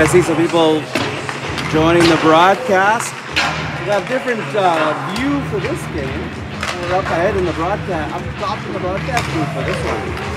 I see some people joining the broadcast. We have different view for this game. We're up ahead in the broadcast, up top in the broadcast booth for this one.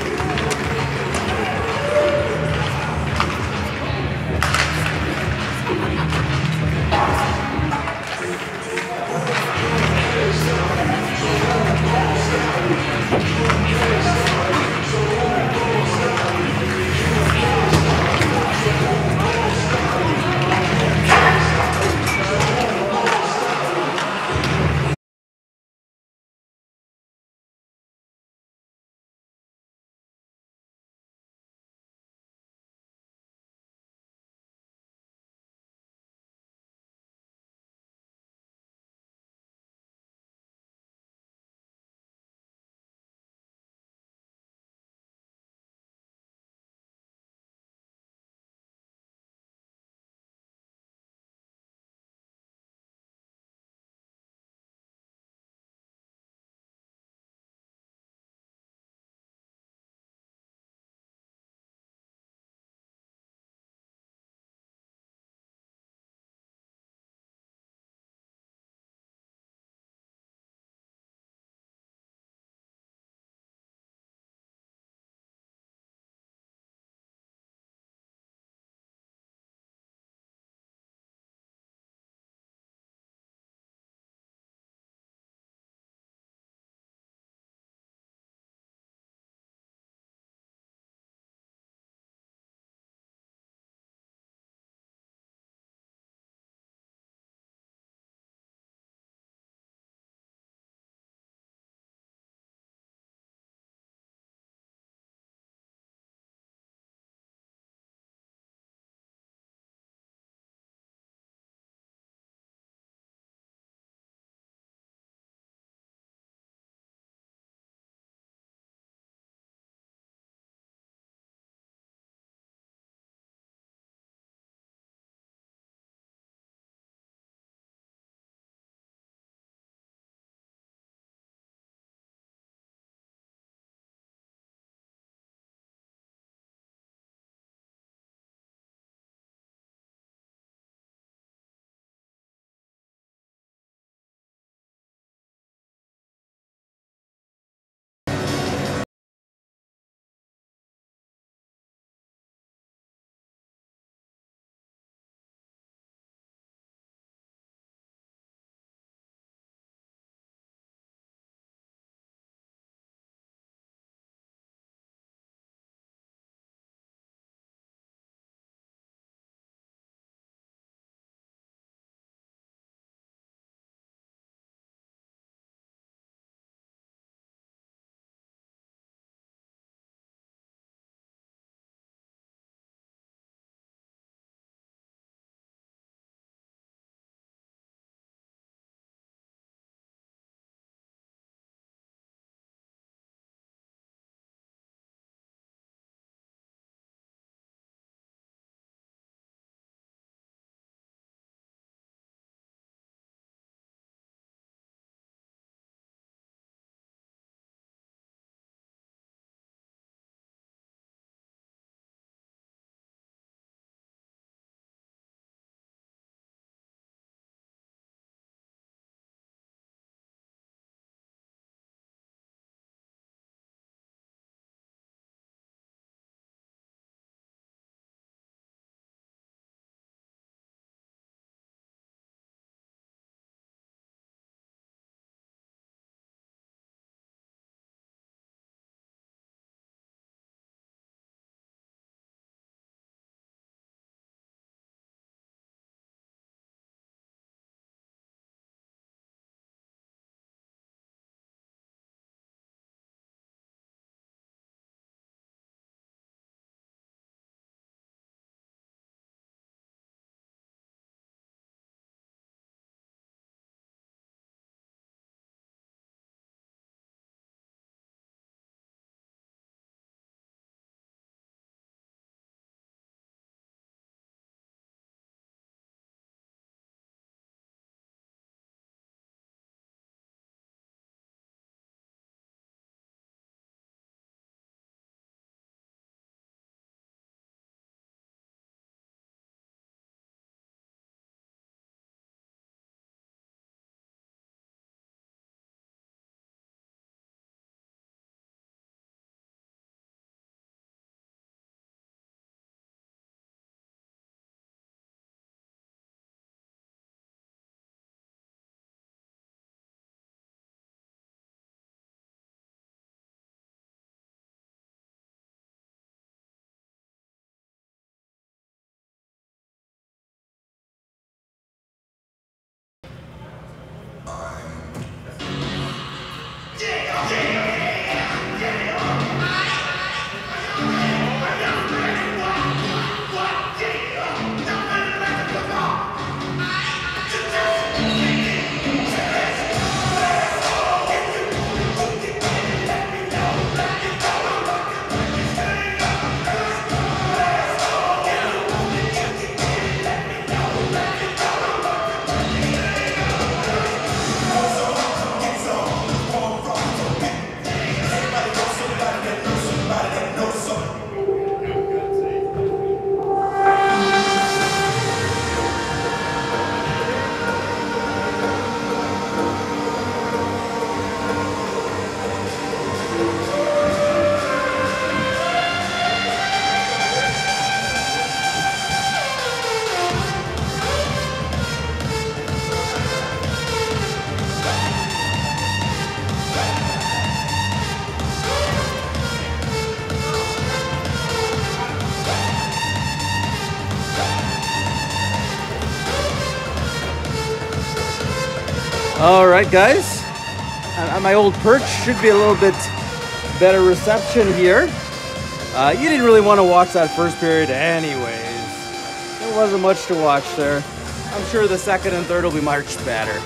All right, guys. On my old perch, should be a little bit better reception here. You didn't really want to watch that first period anyways. There wasn't much to watch there. I'm sure the second and third will be much better.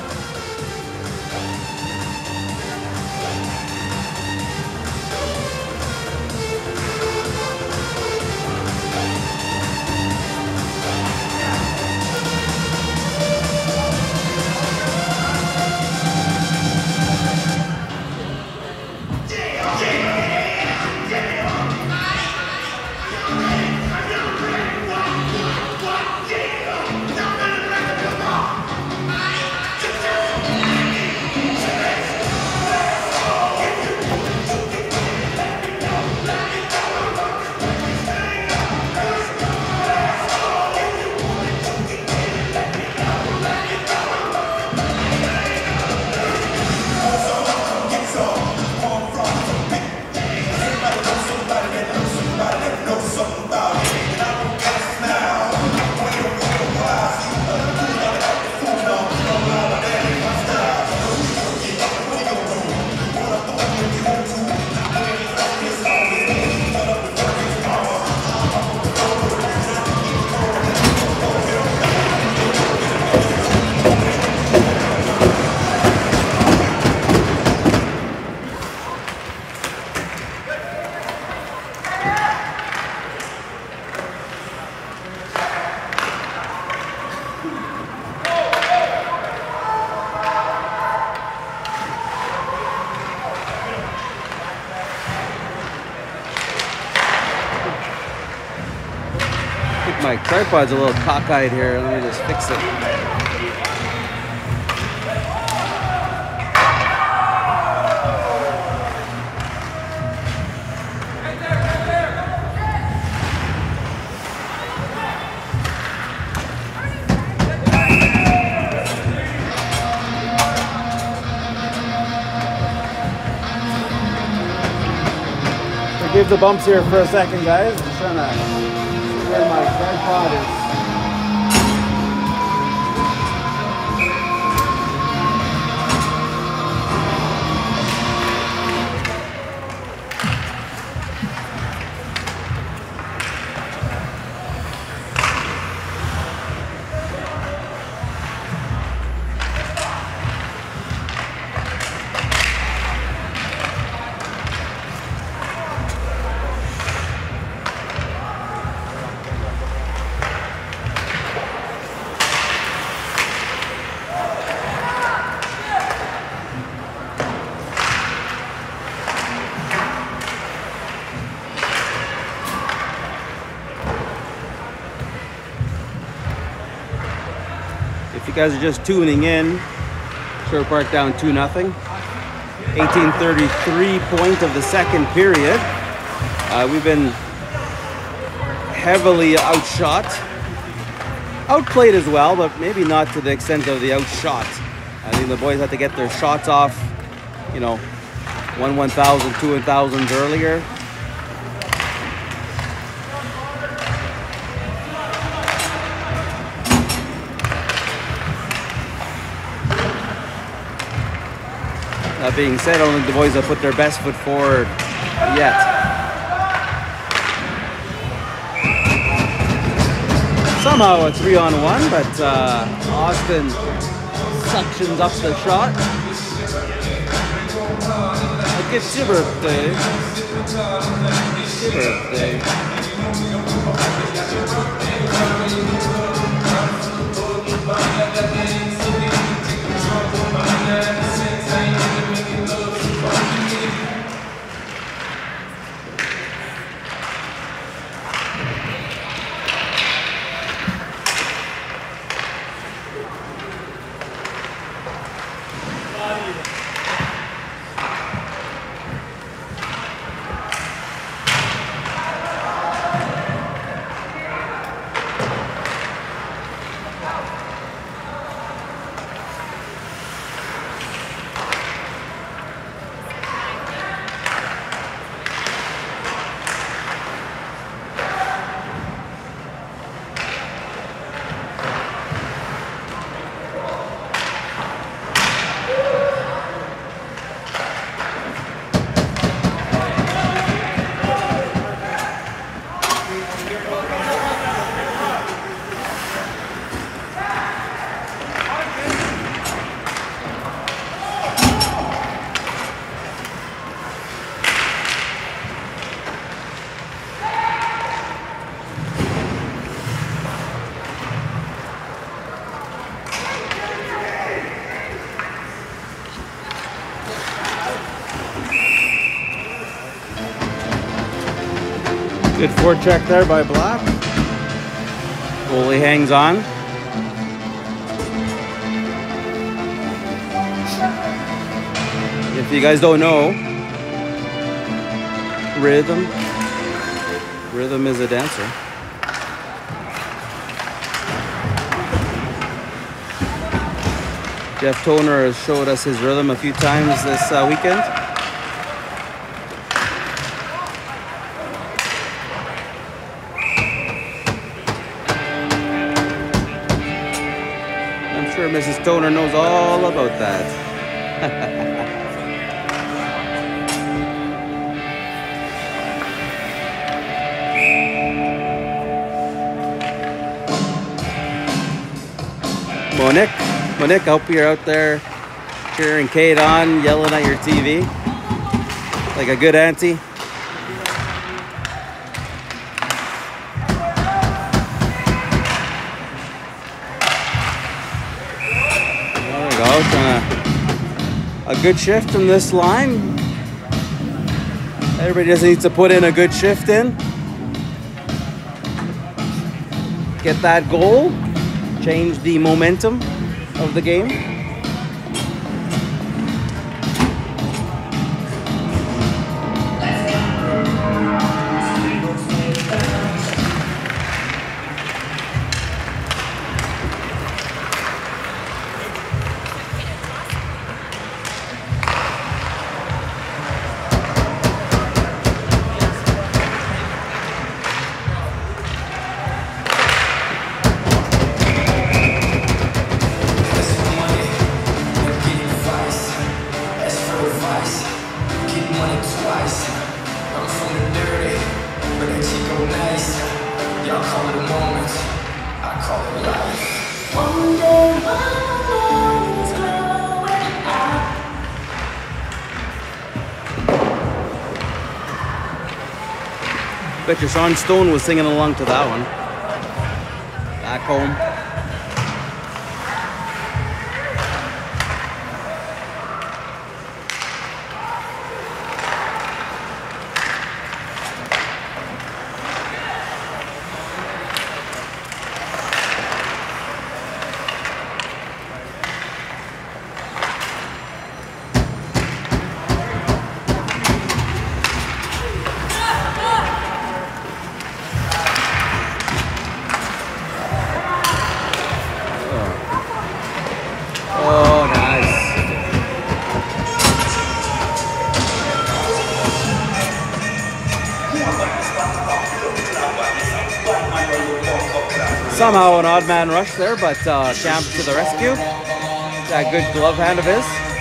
My tripod's a little cockeyed here. Let me just fix it. Forgive the bumps here for a second, guys. Just trying to where my tripod is. If you guys are just tuning in, Sherwood Park down 2-0. 18:33 point of the second period. We've been heavily outshot. Outplayed as well, but maybe not to the extent of the outshot. I think the boys had to get their shots off, you know, 1,000, 2,000s earlier. That being said, I don't think the boys have put their best foot forward yet. Somehow a 3-on-1, but Austin suctions up the shot. Like, it's your birthday. It's your birthday. Good forecheck there by Black. Goalie hangs on. If you guys don't know, rhythm is a dancer. Jeff Toner has showed us his rhythm a few times this weekend. I'm sure Mrs. Toner knows all about that. Monique, I hope you're out there cheering Kate on, yelling at your TV like a good auntie. There we go. A good shift from this line. Everybody just needs to put in a good shift in. Get that goal. Change the momentum of the game. Bet you Sean Stone was singing along to that one. Back home. Somehow an odd man rush there, but Camp to the rescue. That good glove hand of his.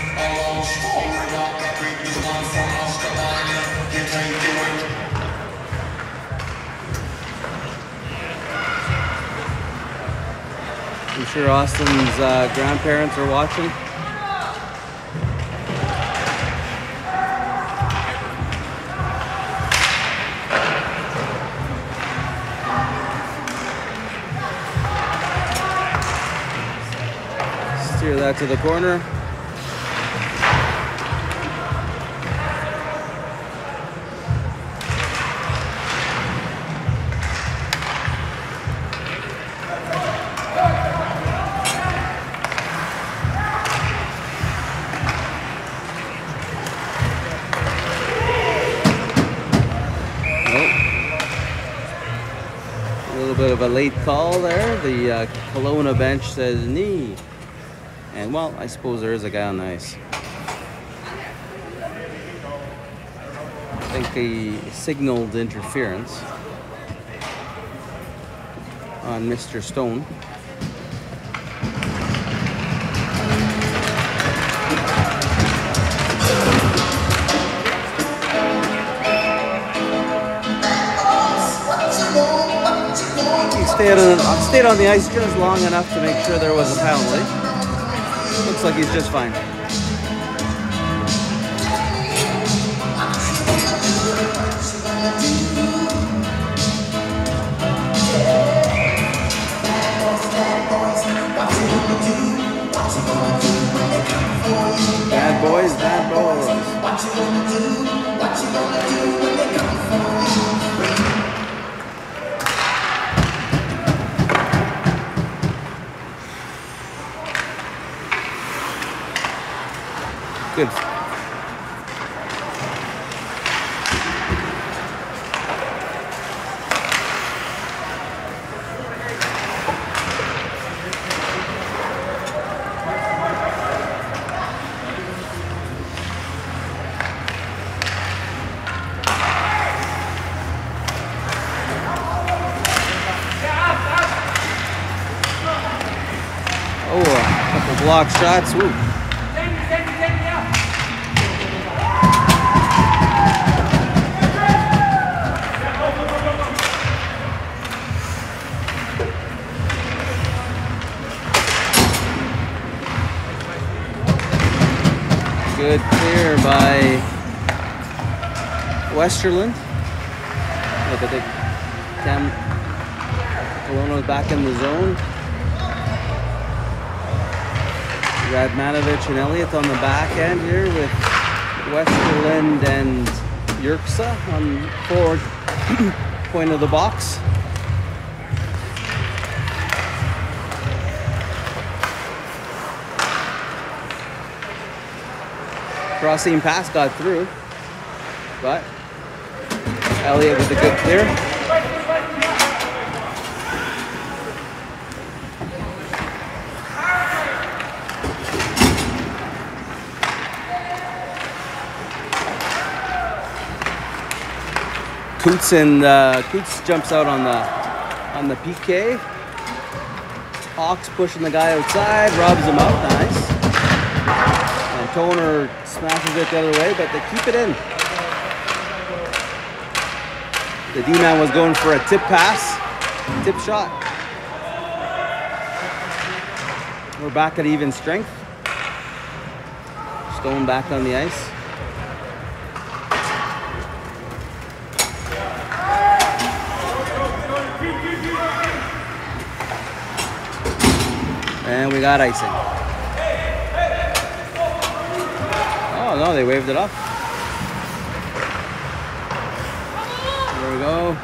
I'm sure Austin's grandparents are watching. Steer that to the corner. A little bit of a late call there. The Kelowna bench says knee. And well, I suppose there is a guy on the ice. I think he signaled interference on Mr. Stone. He stayed on the ice just long enough to make sure there was a penalty. Looks like he's just fine. Bad boys, bad boys. Good. Oh, a couple block shots. Woo. Good clear by Westerland. Look at the Kelowna's back in the zone. Radmanovich and Elliott on the back end here with Westerland and Yerksa on forward point of the box. Crossing pass got through, but Elliott with a good clear. Coots jumps out on the PK. Hawks pushing the guy outside, robs him out, nice. And Toner smashes it the other way, but they keep it in. The D-man was going for a tip pass, tip shot. We're back at even strength. Stone back on the ice. And we got icing. Oh no, they waved it off. There we go.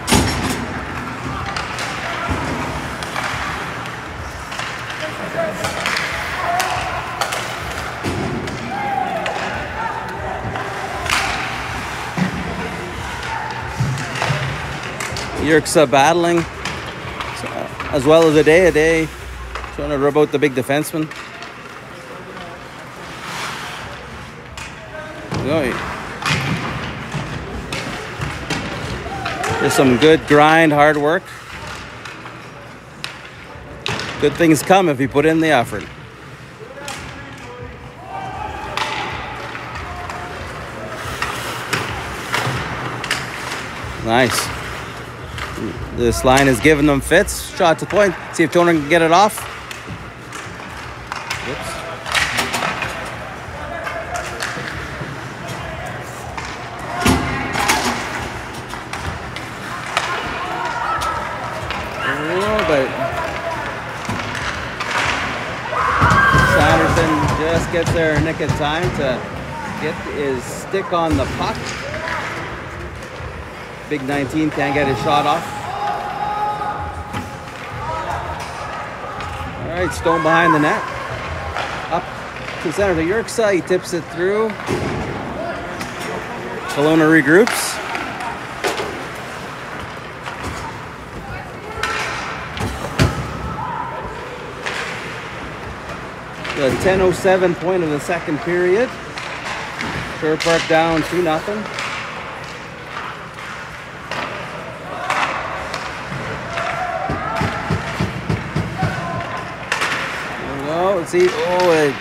Yerksa battling as well as a day. Trying to rub out the big defenseman. There's some good grind, hard work. Good things come if you put in the effort. Nice. This line is giving them fits. Shot to point. See if Toner can get it off. Whoops. Oh, but Sanderson just gets there in nick of time to get his stick on the puck. Big 19 can't get his shot off. All right, Stone behind the net. Up to center to Yerksa, he tips it through. Kelowna regroups. The 10:07 point of the second period. Sherwood Park down 2-0. Let's see. Oh,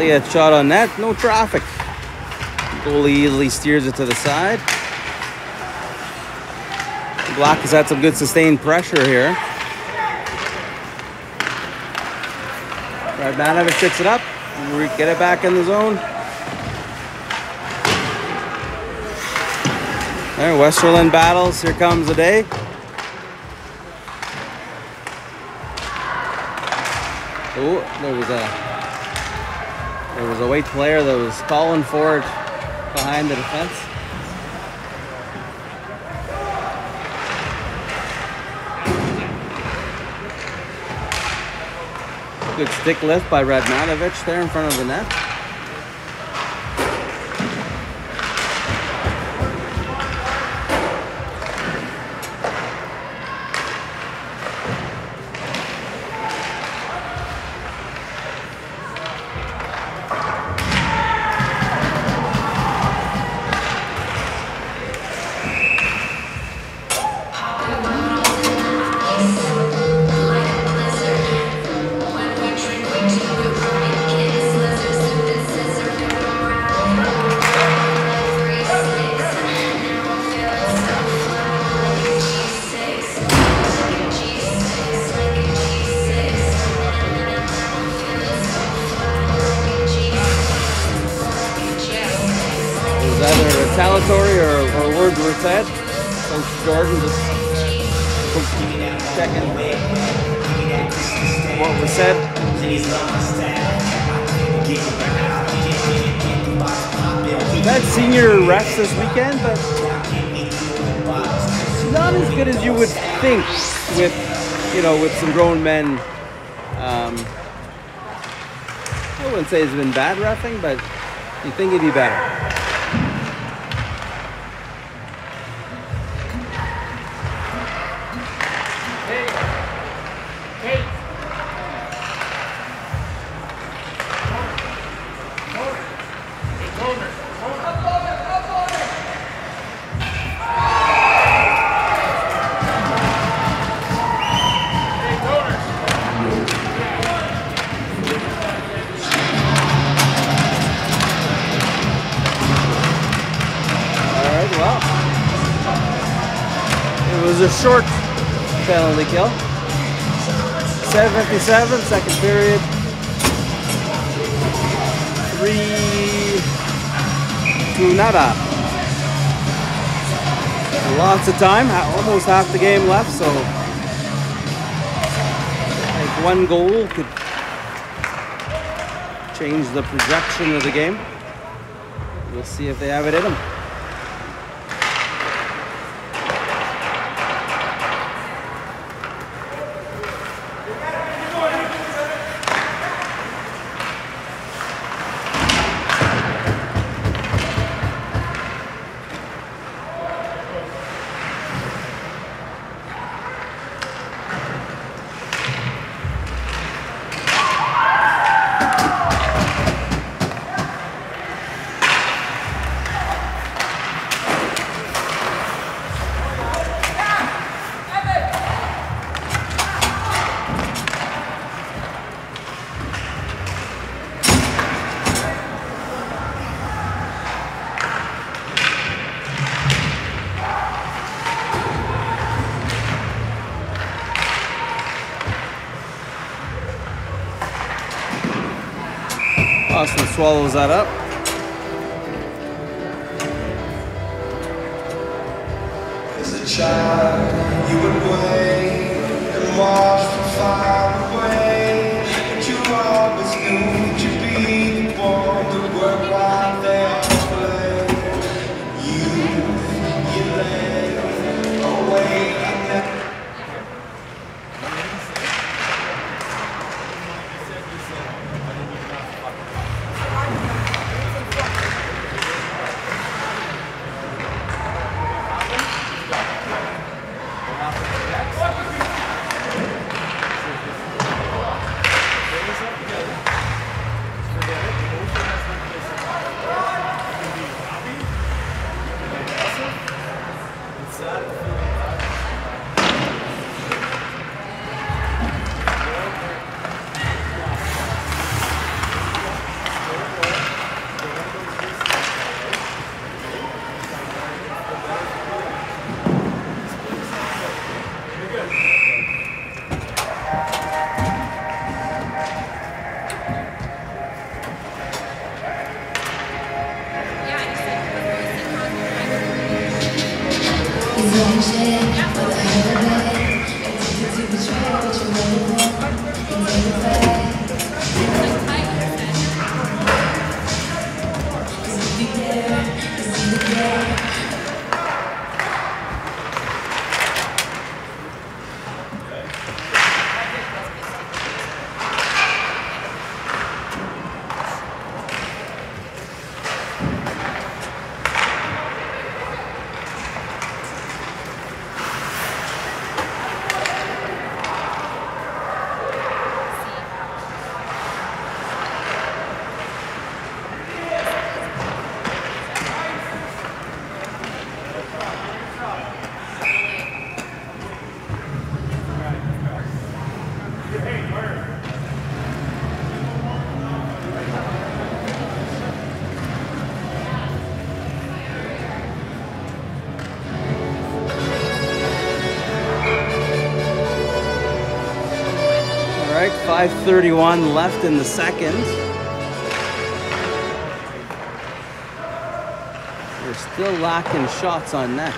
Elliott shot on net, no traffic. Goalie easily steers it to the side. Black has had some good sustained pressure here. Radmanovic picks it up. Get it back in the zone. There, Westerland battles. Here comes the day. Oh, there was a white player that was calling for it behind the defense. Good stick lift by Radmanovic there in front of the net. Either retaliatory or words were said. Coach Jordan just checking what was said. We've had senior refs this weekend, but not as good as you would think with, with some grown men. I wouldn't say it's been bad reffing, but you think it'd be better. Well, it was a short penalty kill. 7:57, second period. 3-0. Lots of time, almost half the game left, so like one goal could change the projection of the game. We'll see if they have it in them. Austin swallows that up. As a child, you would wait and watch from far away, but you always knew that you'd be the one to work while they all play. You lay awake in that. All right, 5:31 left in the second. We're still lacking shots on net.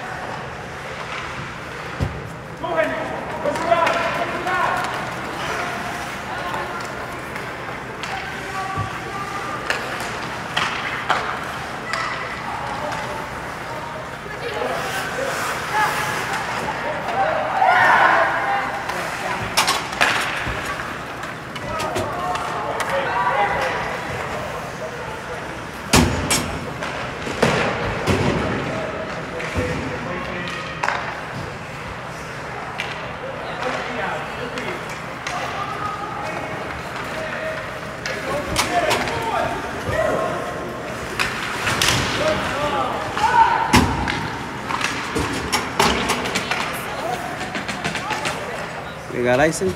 We got icing.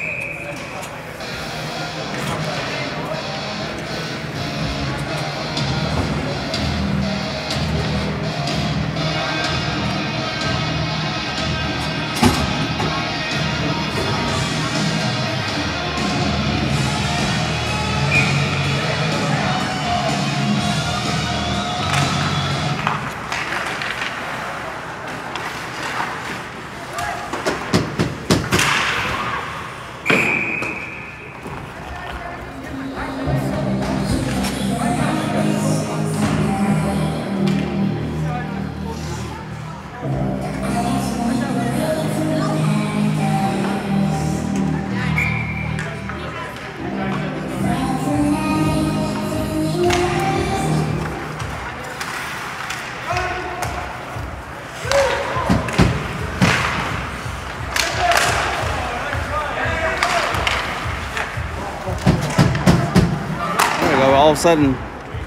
All of a sudden,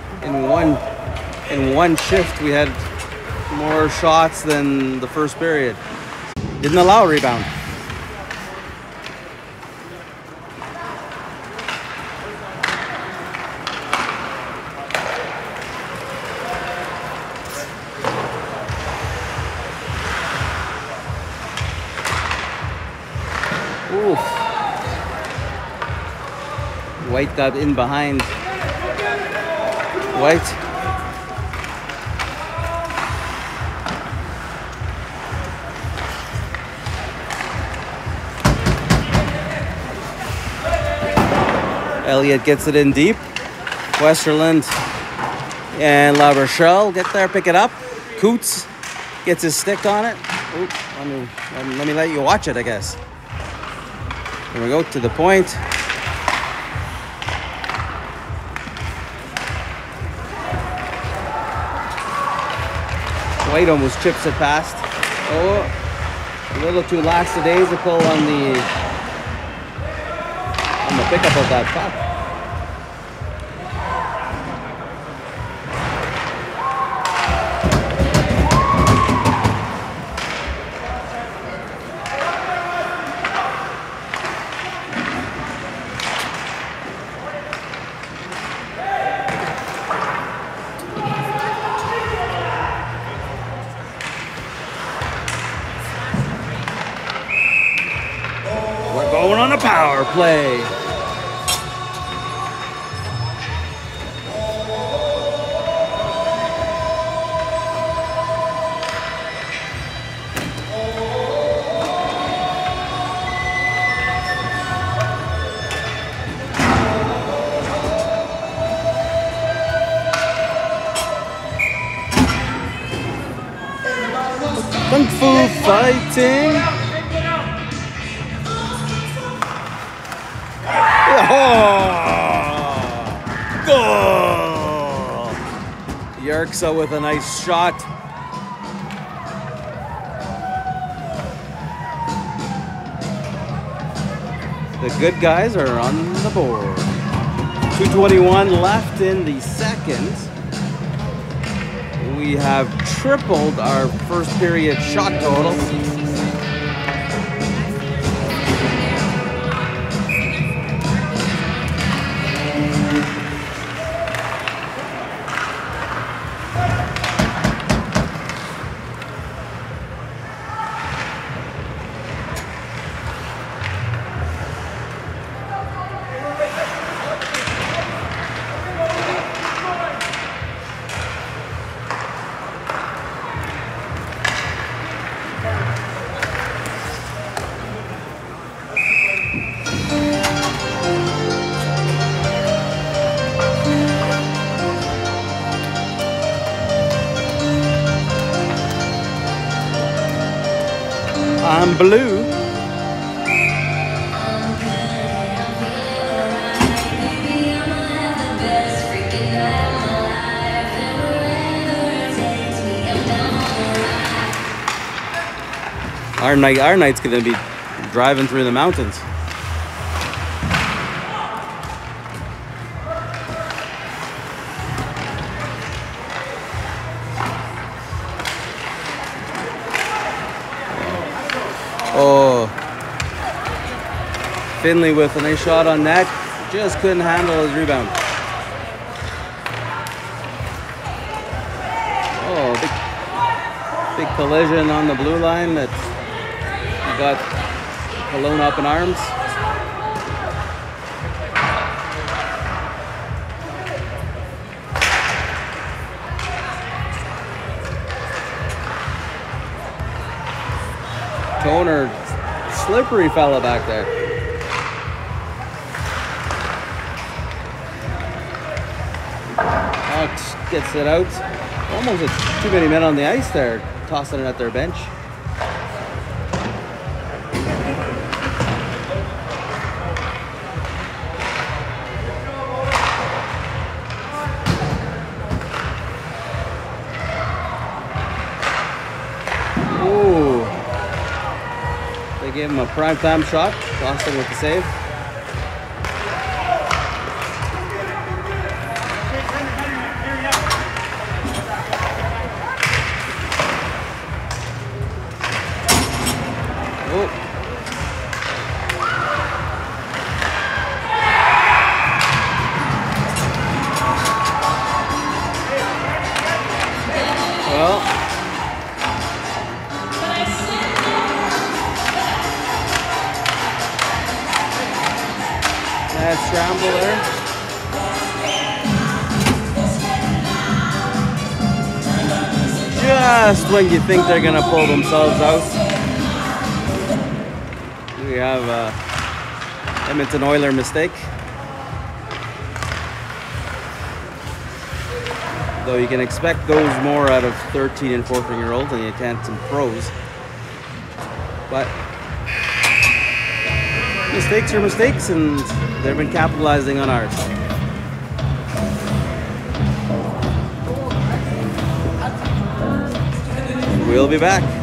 in one shift, we had more shots than the first period. Didn't allow a rebound. Oof. White got in behind. White. Elliott gets it in deep. Westerland and La Rochelle get there, pick it up. Coots gets his stick on it. Oop, let me let you watch it, I guess. Here we go to the point. White almost chips it past. Oh, a little too lackadaisical on the pickup of that puck. We're going on a power play. Kung Fu Fighting. Oh! Goal! Yerxa with a nice shot. The good guys are on the board. 2:21 left in the second. We have tripled our first period shot total. I'm blue. Our night's gonna be driving through the mountains. Oh, Finley with a nice shot on net. Just couldn't handle his rebound. Oh, big collision on the blue line. That got Cologne up in arms. Toner, slippery fella back there. Hawks gets it out. Almost too many men on the ice there, tossing it at their bench. Ooh. They gave him a prime-time shot. Boston with the save. Oh. Well. Bad scramble there. Just when you think they're gonna pull themselves out, we have a Edmonton Oiler mistake. Though you can expect those more out of 13 and 14-year-olds than you can some pros. But mistakes are mistakes, and they've been capitalizing on ours. We'll be back.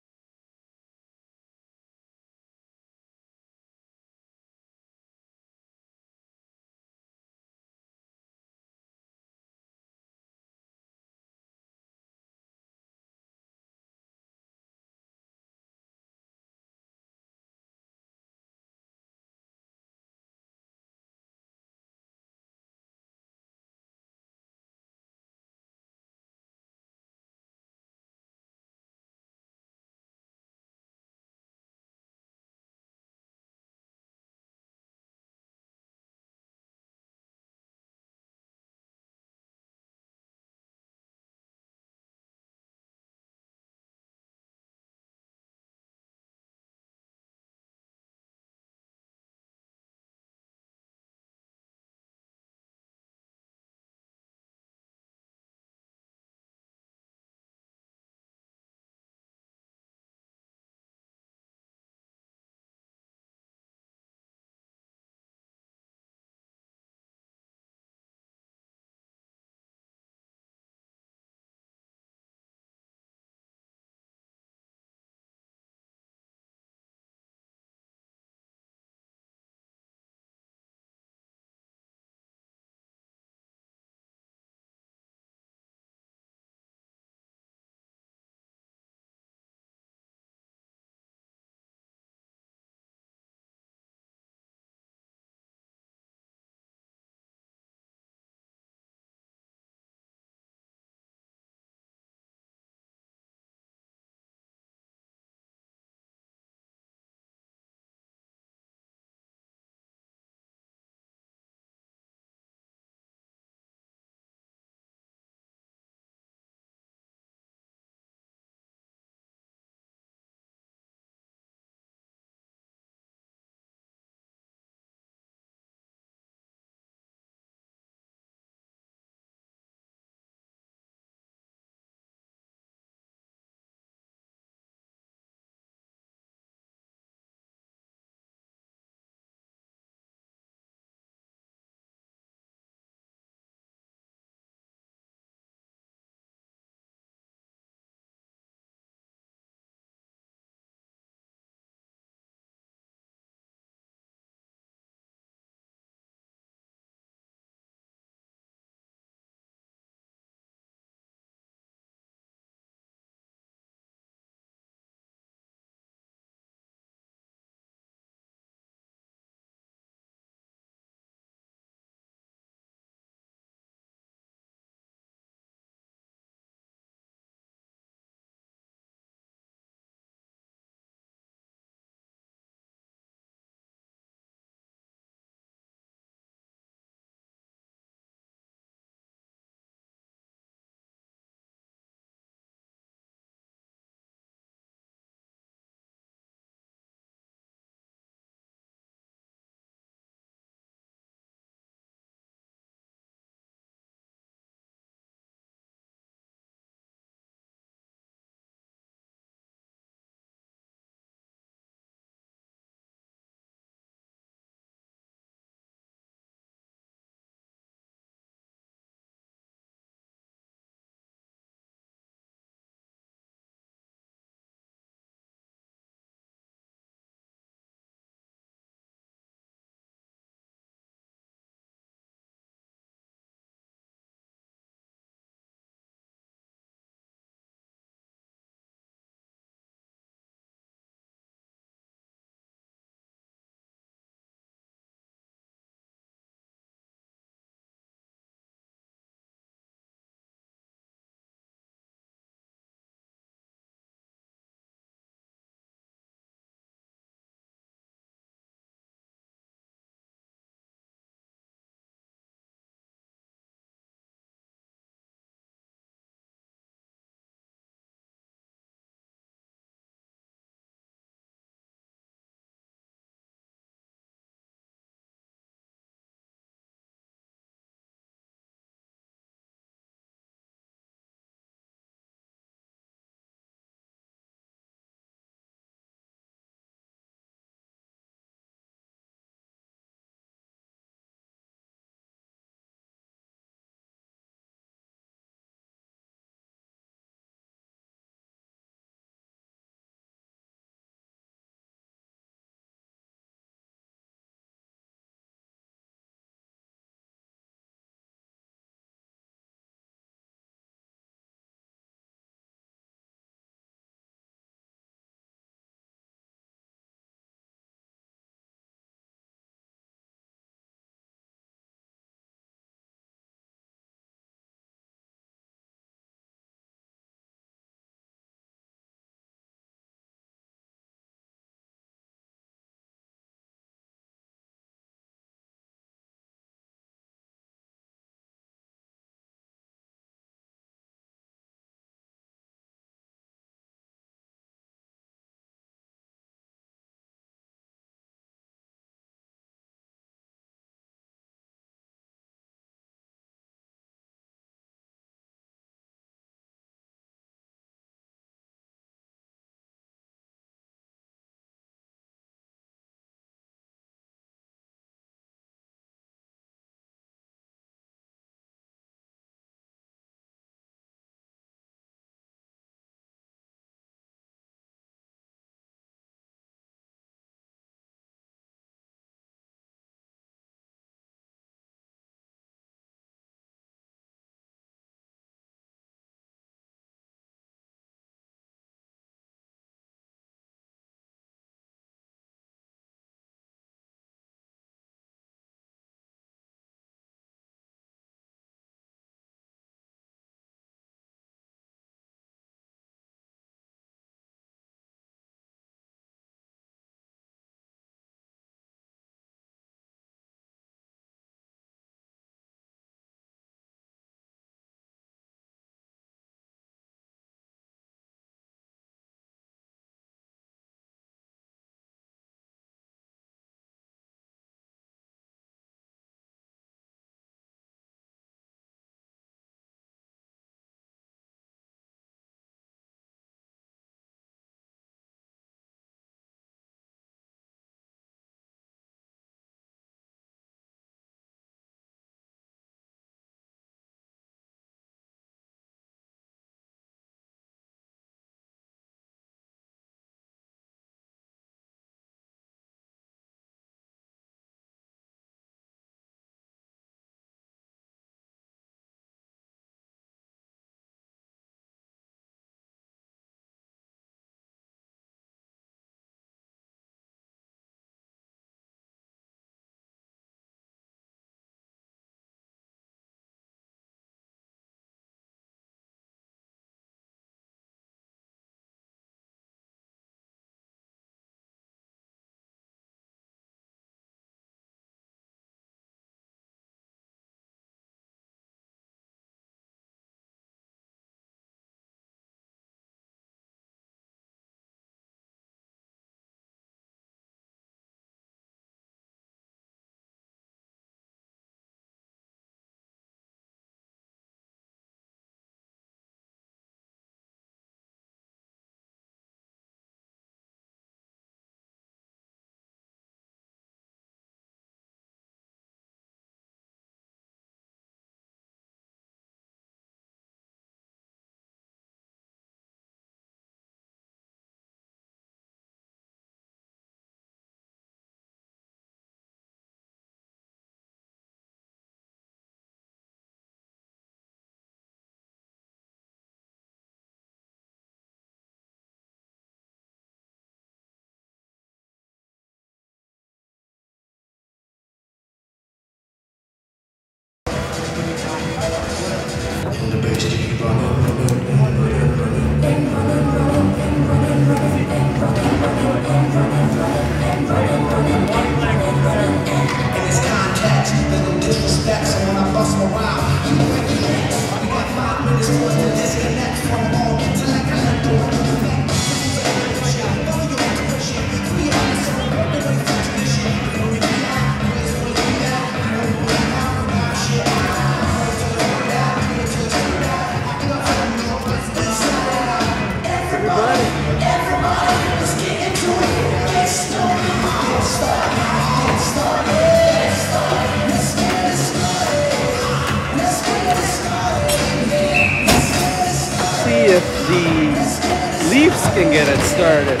get it started.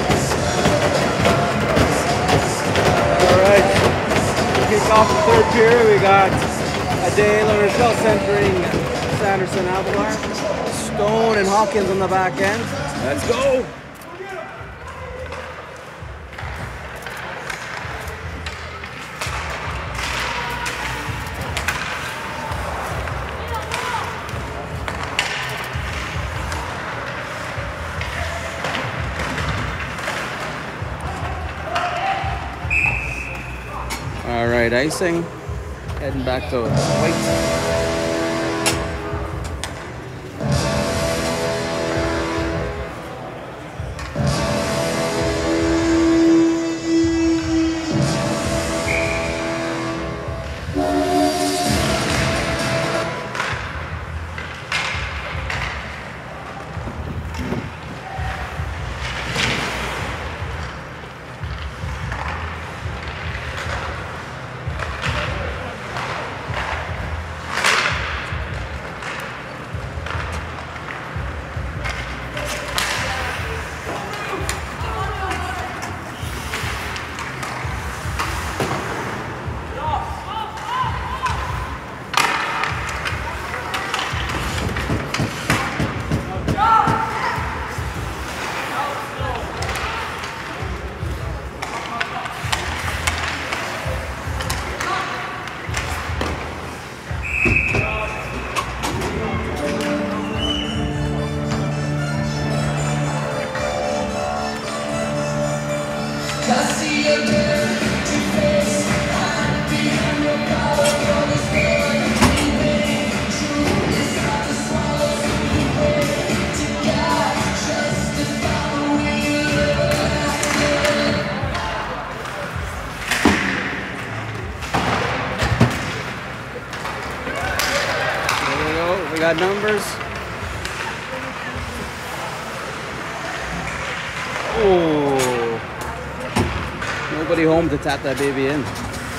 Alright, kick off the third period. We got Ade La Rochelle centering Sanderson Avalar. Stone and Hawkins on the back end. Let's go! Alright, icing. Heading back to white. We got numbers. Oh, nobody home to tap that baby in.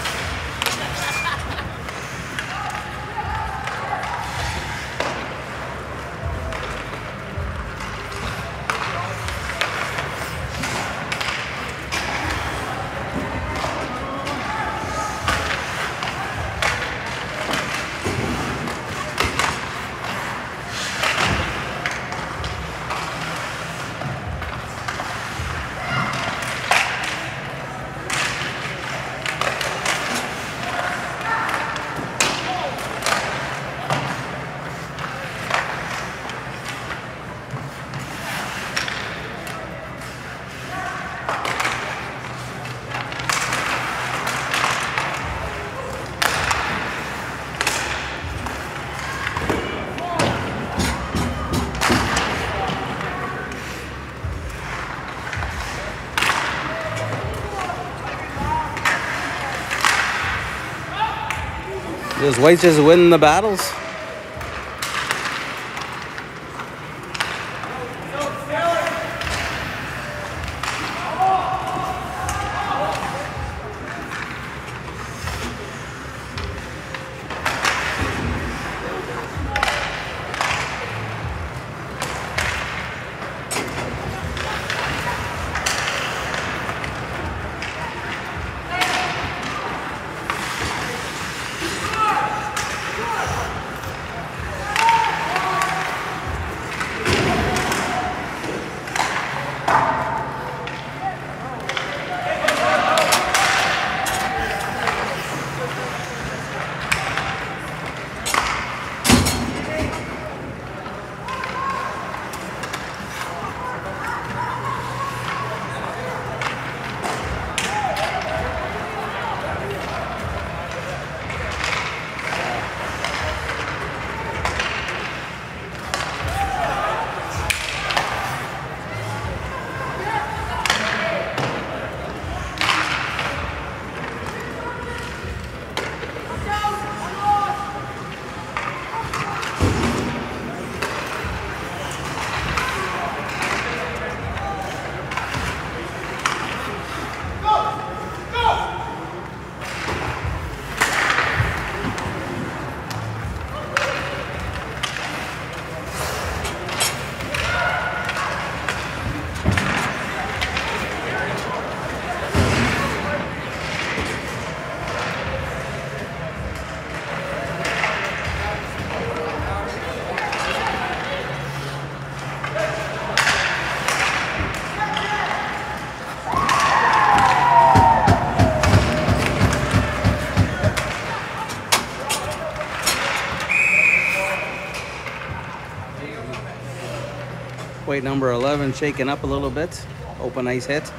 Does white just win the battles? White number 11 shaken up a little bit. Open ice hit.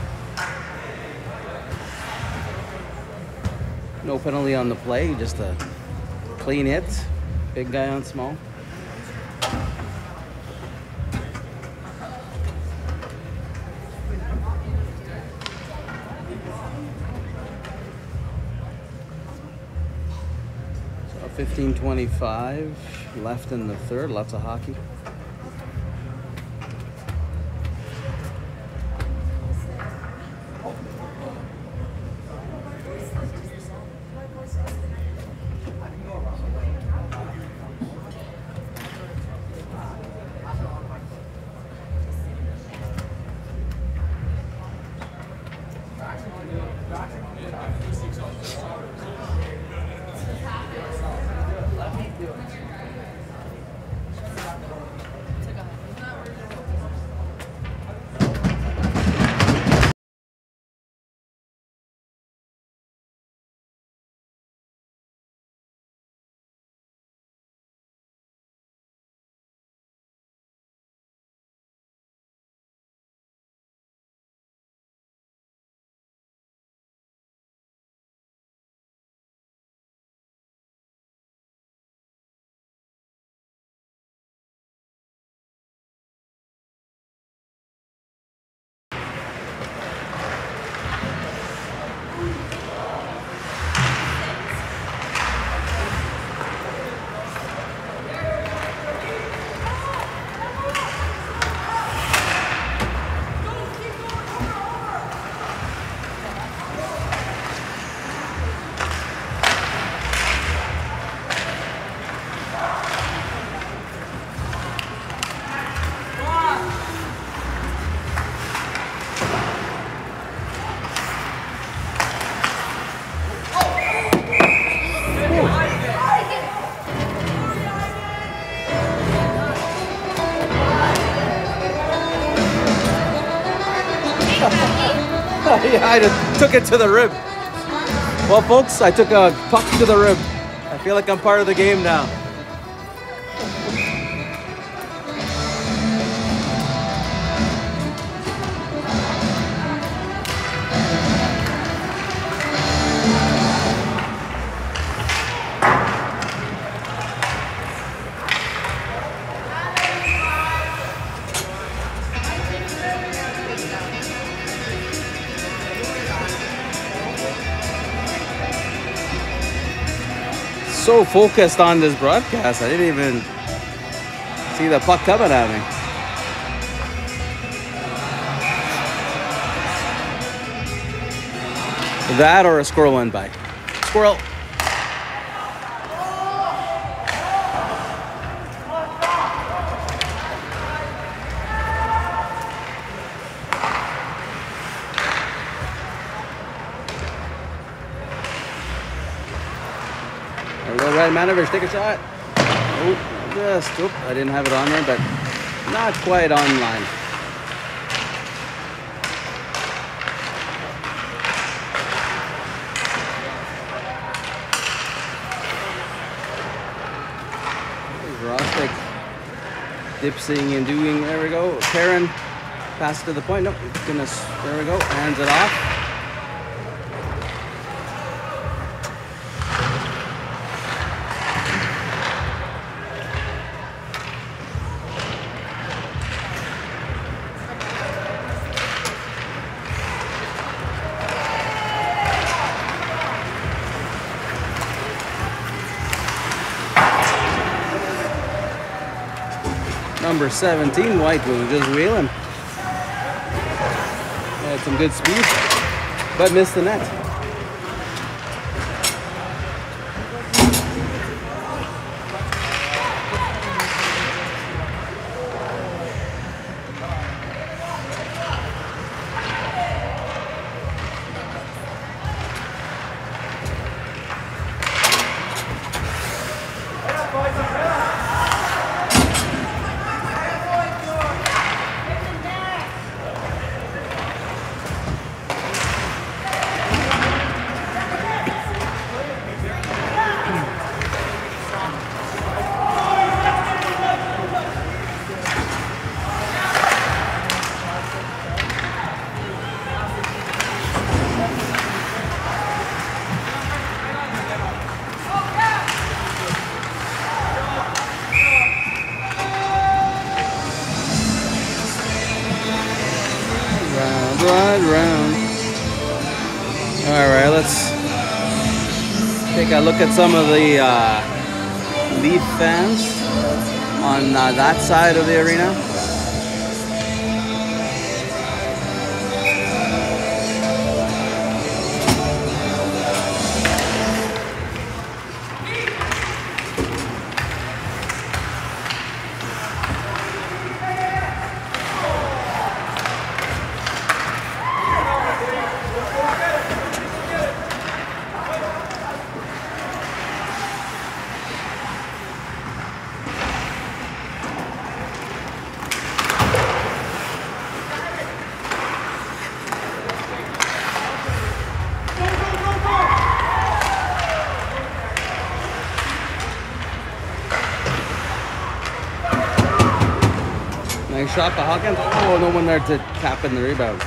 No penalty on the play, just a clean hit. Big guy on small. So 15:25 left in the third. Lots of hockey. Yeah, I just took it to the rib. Well, folks, I took a puck to the rib. I feel like I'm part of the game now. So focused on this broadcast, I didn't even see the puck coming at me. That or a squirrel went by. Squirrel. Red Manovich, take a shot. Oh, just, I didn't have it on there, but not quite on line. Rostic dipsing and doing, there we go. Karen, pass to the point. Nope, goodness, there we go, hands it off. Number 17, White was just wheeling. Had some good speed, but missed the net. let's take a look at some of the Leaf fans on that side of the arena. Nice shot by Hawkins. Oh, no one there to tap in the rebound.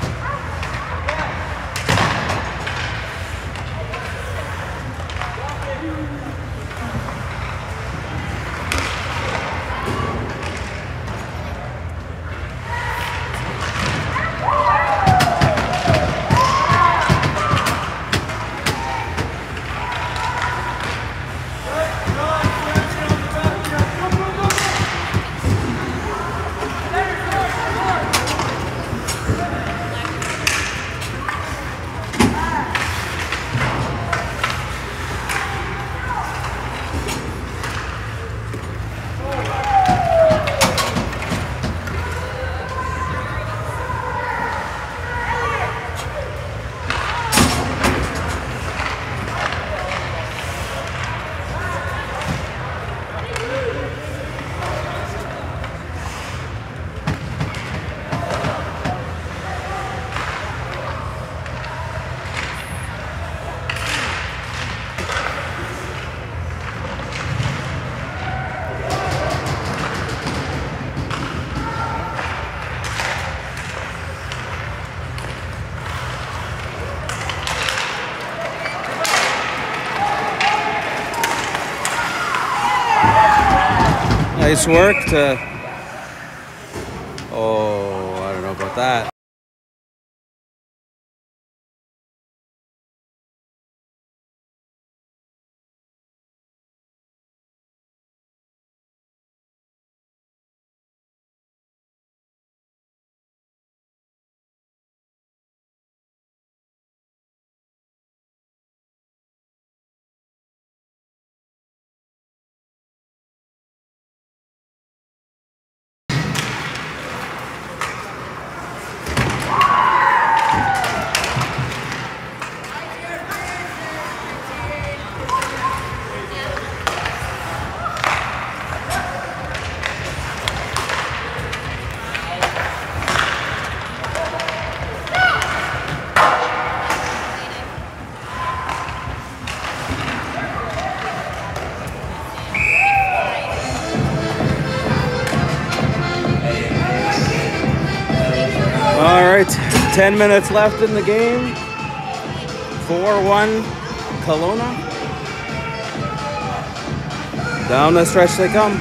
Nice work to, oh, I don't know about that. All right, 10 minutes left in the game. 4-1 Kelowna. Down the stretch they come.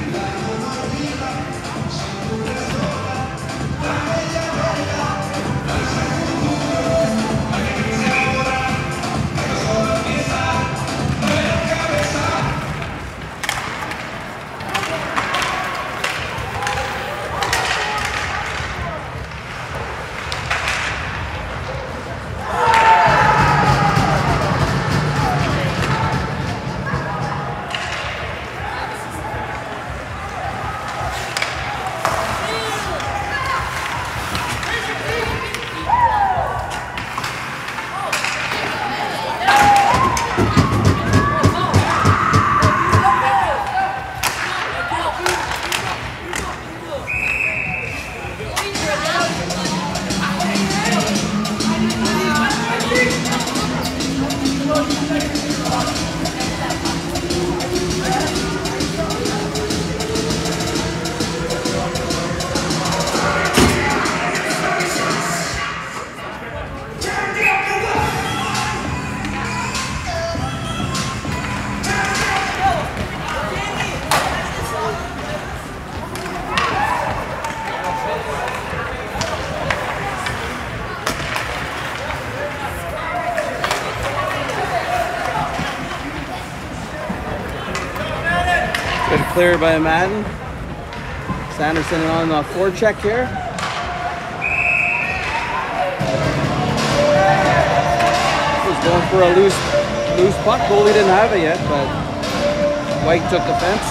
cleared by Madden. Sanderson on the forecheck here. Was going for a loose puck. Goalie didn't have it yet, but White took the fence.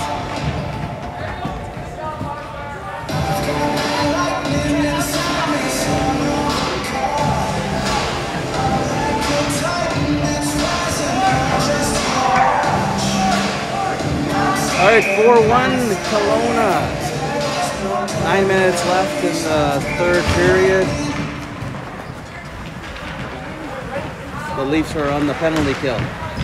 All right, 4-1 Kelowna. 9 minutes left in the third period. The Leafs are on the penalty kill.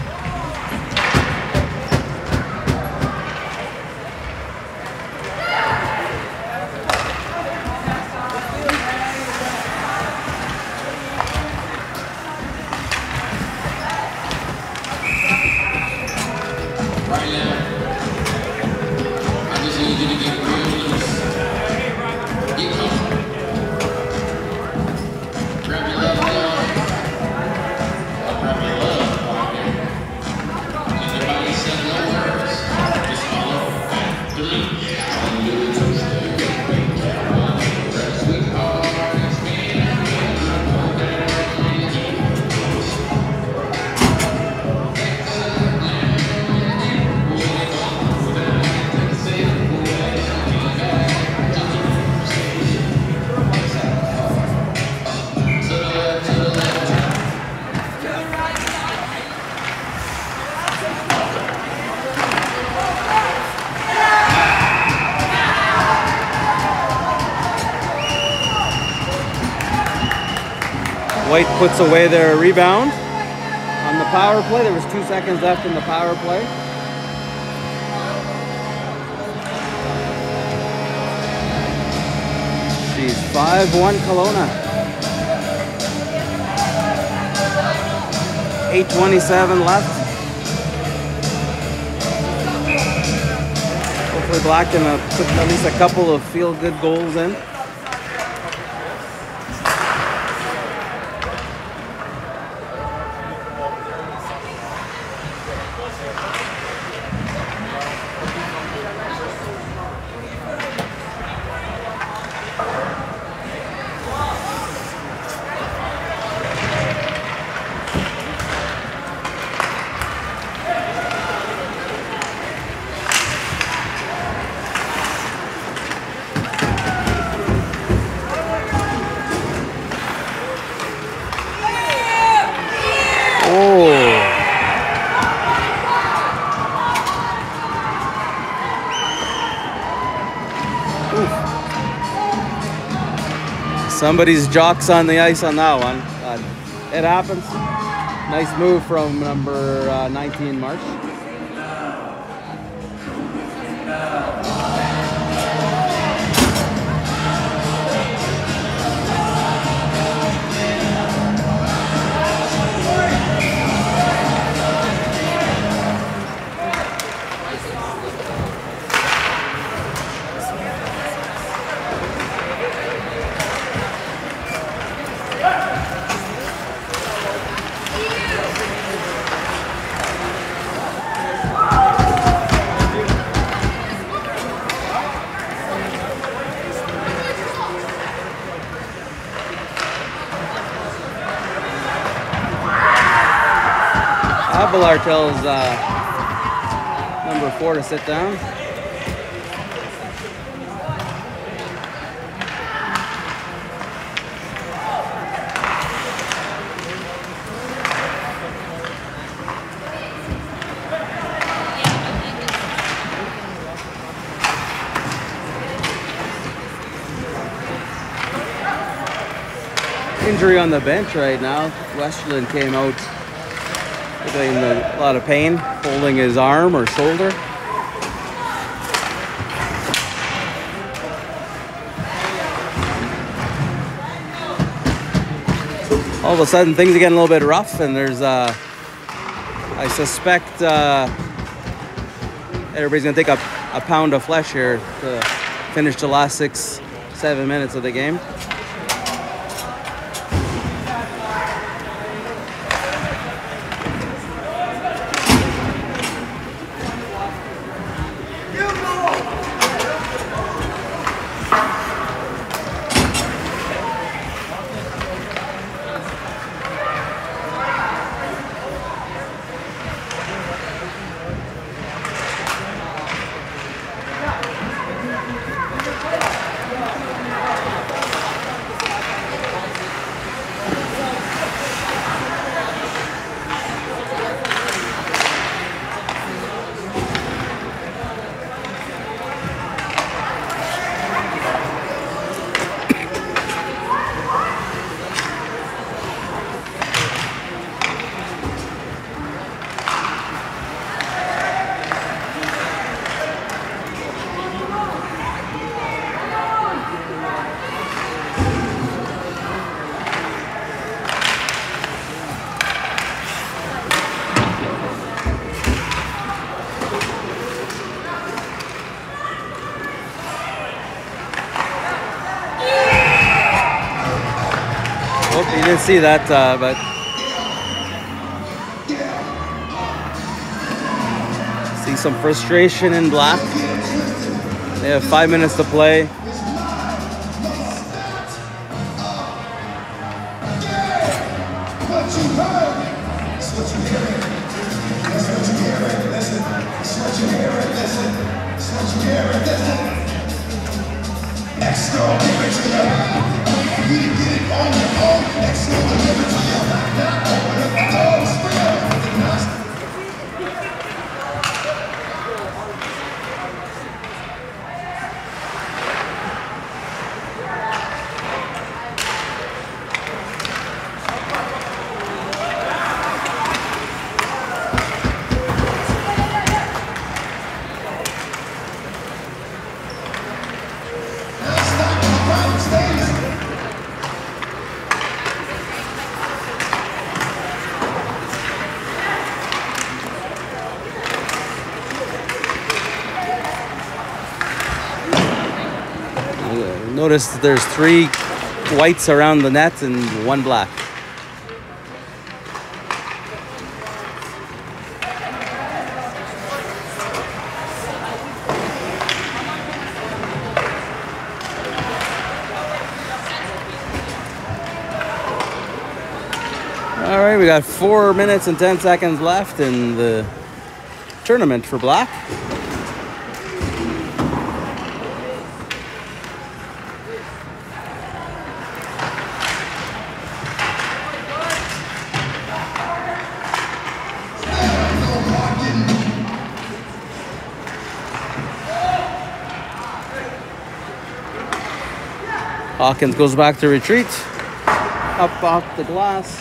White puts away their rebound on the power play. There was 2 seconds left in the power play. She's 5-1 Kelowna. 8:27 left. Hopefully Black can put at least a couple of feel-good goals in. Somebody's jocks on the ice on that one. It happens. Nice move from number 19, March. Abelard tells number 4 to sit down. Injury on the bench right now. Westerland came out in a lot of pain, holding his arm or shoulder. All of a sudden, things are getting a little bit rough, and there's, I suspect, everybody's gonna take a pound of flesh here to finish the last 6-7 minutes of the game. see that, but see some frustration in black. They have 5 minutes to play. Notice there's 3 whites around the net and 1 black. All right, we got 4 minutes and 10 seconds left in the tournament for black. Hawkins goes back to retreat, up off the glass.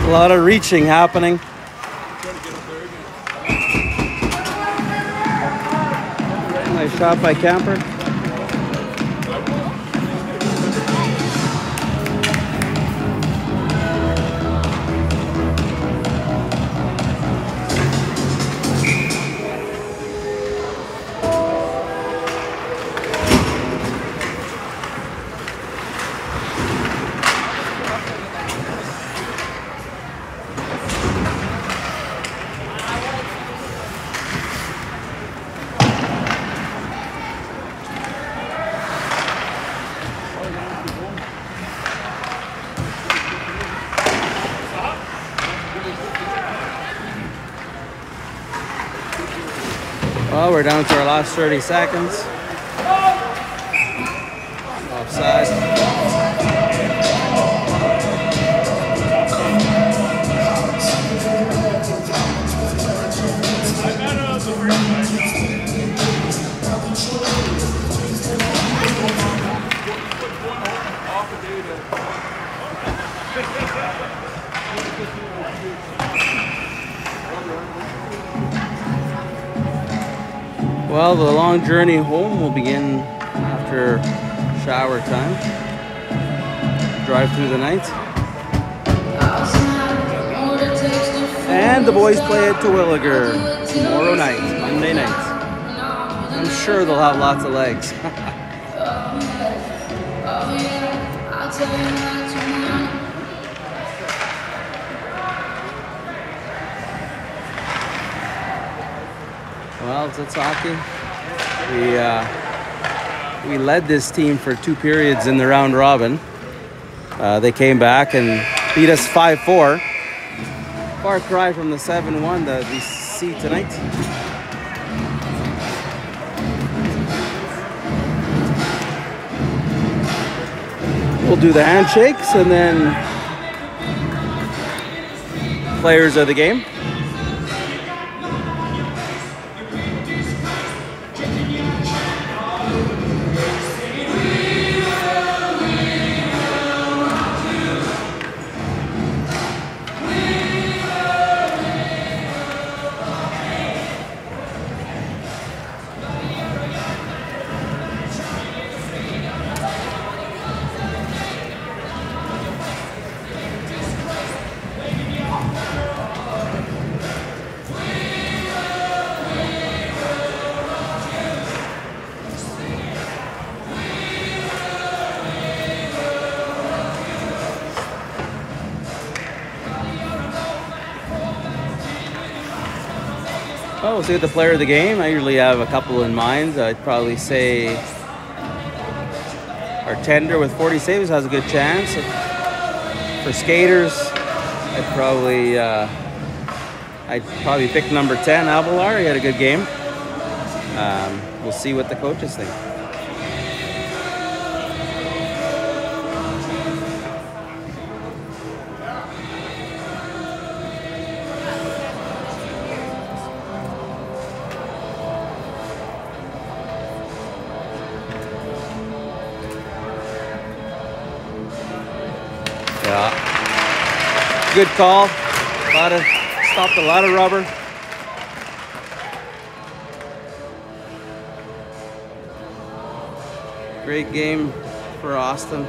A lot of reaching happening. Nice shot by Camper. Well, we're down to our last 30 seconds. Offside. Well, the long journey home will begin after shower time. Drive through the night. And the boys play at Terwilliger tomorrow night, Monday night. I'm sure they'll have lots of legs. Well, it's hockey. We led this team for 2 periods in the round robin. They came back and beat us 5-4. Far cry from the 7-1 that we see tonight. We'll do the handshakes and then players of the game. Oh, we'll see the player of the game. I usually have a couple in mind. I'd probably say our tender with 40 saves has a good chance. For skaters, I'd probably pick number 10, Avalar. He had a good game. We'll see what the coaches think. Yeah. Good call. Stopped a lot of rubber. Great game for Austin.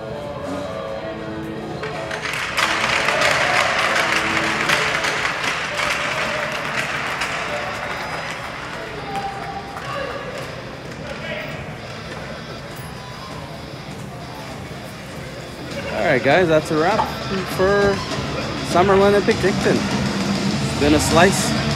All right, guys, that's a wrap for Summerlin and Penticton. It's been a slice.